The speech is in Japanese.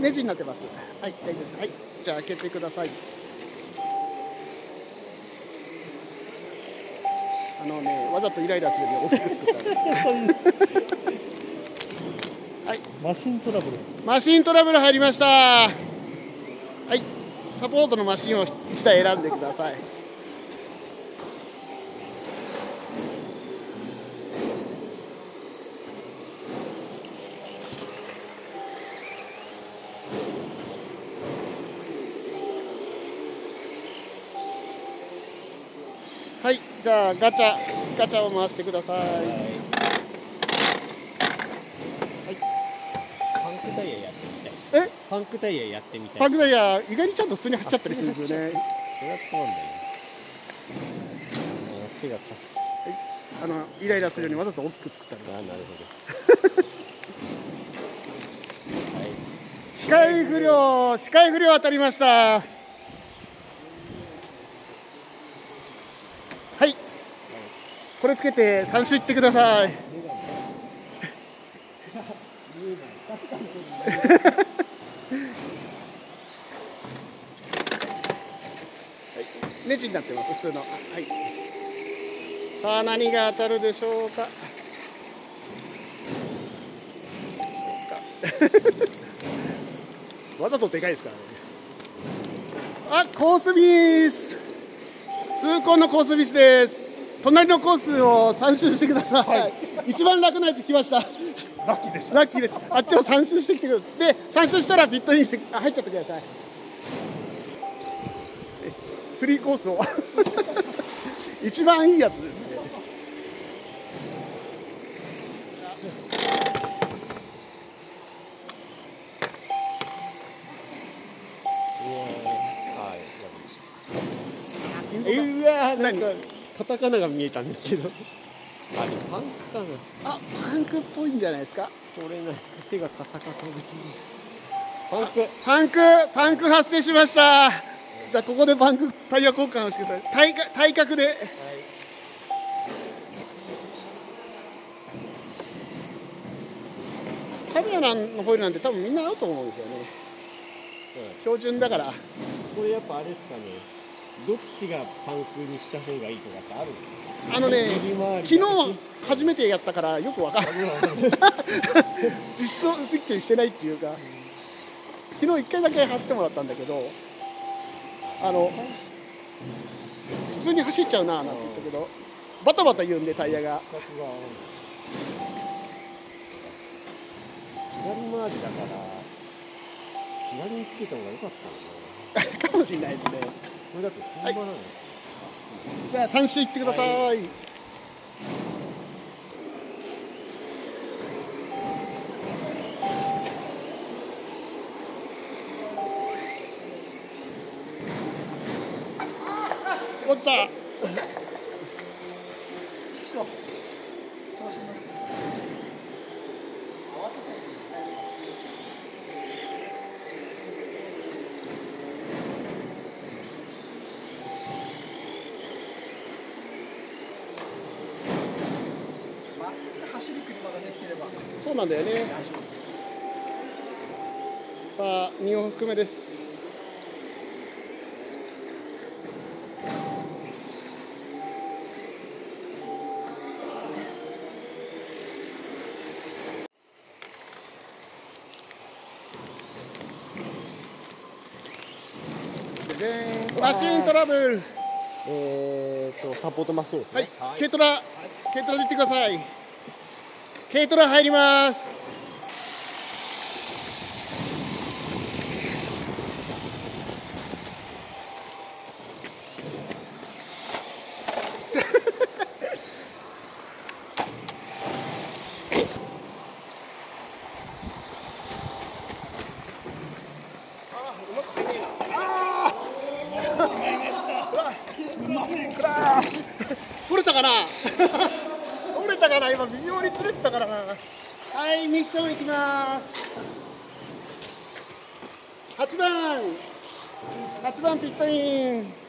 ネジになってます。はい、大丈夫です。はい、じゃあ開けてください。わざとイライラするように大きく作った。はい。 マシントラブル。 マシントラブル入りました。はい。サポートのマシンを1台選んでください。はい、じゃあガチャを回してください。はい。 パンクタイヤやってみたいです。パンクタイヤやってみたい。 パンクタイヤ意外にちゃんと普通に走っちゃったりするんですよね。 それはそうなんだよね。手がはい、イライラするようにわざと大きく作ったの。 あ、なるほど。はい。 視界不良当たりました。はい。これつけて3周行ってください。ネジになってます、普通の。はい。さあ、何が当たるでしょうか。わざとでかいですからね。あ、コースミス。痛恨のコースミスです。隣のコースを3周してください。はい、一番楽なやつ来ました。 ラッキーでした。 ラッキーです。あっちを3周してきてください。で、3周したらピットインして入っちゃってください。フリーコースを一番いいやつですね。 うわー、なんかカタカナが見えたんですけど。あれパンクかな。 あ、パンクっぽいんじゃないですか。 取れない。手がカサカサできる。 パンク発生しました。じゃあここでタイヤ交換をしてください。対角で。はい、カメラのホイールなんて多分みんな合うと思うんですよね。標準だから。 これやっぱあれですかね。どっちがパンクにした方がいいとかってあるんですか？ 昨日初めてやったからよくわかんない。実証実験してないっていうか、昨日1回だけ走ってもらったんだけど、普通に走っちゃうななんて言ったけど、バタバタ言うんでタイヤが。 左回りだから左につけた方が良かったのかもしれないですね。 これだと本場なの。 じゃあ3周行ってください。はい、落ちた。走る車ができてれば。そうなんだよね。さあ、2往復目です。マシントラブル。 サポートマスですね。 はい、軽トラで行ってください。軽トラ入ります。取れたかな取れたかな、今微妙に釣れてたからな。はい、ミッションいきます。8番ピットイン。